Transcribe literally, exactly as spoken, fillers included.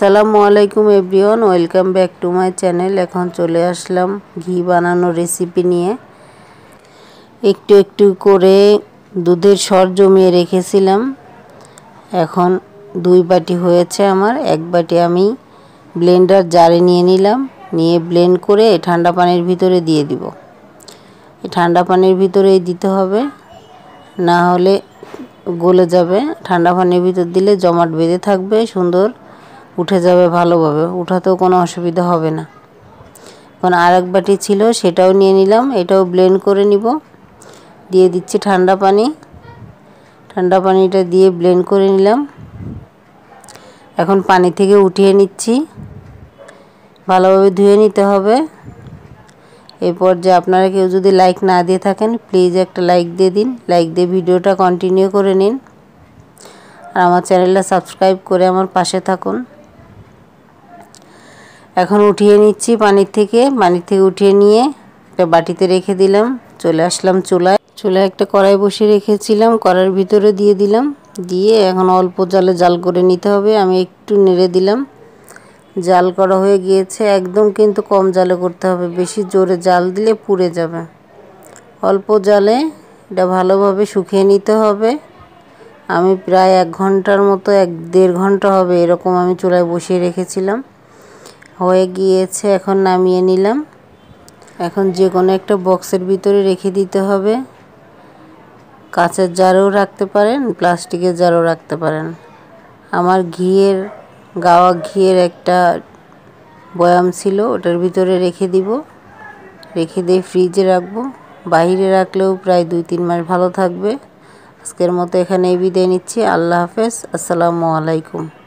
আসসালামু আলাইকুম everyone, welcome back to my channel. এখন চলে আসলাম ঘি বানানোর রেসিপি নিয়ে। একটু একটু করে দুধের সর জমিয়ে রেখেছিলাম, এখন দুই বাটি হয়েছে আমার। এক বাটি আমি ব্লেন্ডার জারে নিয়ে নিলাম, নিয়ে ব্লেন্ড করে ঠান্ডা পানির ভিতরে দিয়ে দিব। এই ঠান্ডা পানির ভিতরেই দিতে হবে, না হলে গলে যাবে। ঠান্ডা পানির ভিতর দিলে জমাট বেঁধে থাকবে, সুন্দর উঠে যাবে, ভালোভাবে উঠাতেও কোনো অসুবিধা হবে না। এখন আর এক বাটি ছিল, সেটাও নিয়ে নিলাম, এটাও ব্লেন্ড করে নিব। দিয়ে দিচ্ছি ঠান্ডা পানি, ঠান্ডা পানিটা দিয়ে ব্লেন্ড করে নিলাম। এখন পানি থেকে উঠিয়ে নিচ্ছি, ভালোভাবে ধুয়ে নিতে হবে। এরপর যে আপনারা কেউ যদি লাইক না দিয়ে থাকেন, প্লিজ একটা লাইক দিয়ে দিন, লাইক দিয়ে ভিডিওটা কন্টিনিউ করে নিন, আর আমার চ্যানেলটা সাবস্ক্রাইব করে আমার পাশে থাকুন। এখন উঠিয়ে নিচ্ছি পানির থেকে, পানির থেকে উঠিয়ে নিয়ে একটা বাটিতে রেখে দিলাম। চলে আসলাম চুলায়, চুলায় একটা কড়াই বসিয়ে রেখেছিলাম, কড়াইয়ের ভিতরে দিয়ে দিলাম। দিয়ে এখন অল্প জালে জাল করে নিতে হবে। আমি একটু নেড়ে দিলাম, জাল করা হয়ে গিয়েছে। একদম কিন্তু কম জালে করতে হবে, বেশি জোরে জাল দিলে পুড়ে যাবে। অল্প জালে এটা ভালোভাবে শুকিয়ে নিতে হবে। আমি প্রায় এক ঘন্টার মতো, এক দেড় ঘন্টা হবে এরকম আমি চুলায় বসিয়ে রেখেছিলাম। হয়ে গিয়েছে, এখন নামিয়ে নিলাম। এখন যে কোনো একটা বক্সের ভিতরে রেখে দিতে হবে। কাঁচের জারেও রাখতে পারেন, প্লাস্টিকের জারেও রাখতে পারেন। আমার ঘিয়ের গাওয়া ঘিয়ের একটা বয়াম ছিল, ওটার ভিতরে রেখে দিব। রেখে দিয়ে ফ্রিজে রাখবো, বাইরে রাখলেও প্রায় দুই তিন মাস ভালো থাকবে। আজকের মতো এখানেই বিদায় নিচ্ছি। আল্লাহ হাফেজ, আসসালামু আলাইকুম।